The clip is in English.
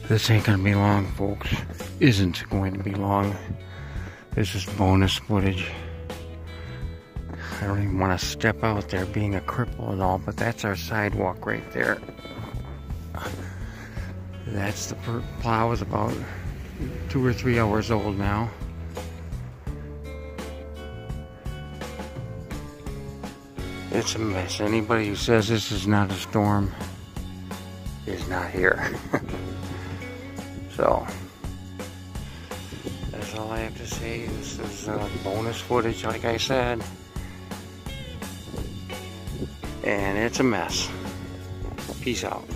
This ain't gonna be long, folks. Isn't going to be long. This is bonus footage. I don't even want to step out there being a cripple and all, but that's our sidewalk right there. That's the plow is about 2 or 3 hours old now. It's a mess. Anybody who says this is not a storm is not here. So, that's all I have to say. This is bonus footage, like I said. And it's a mess. Peace out.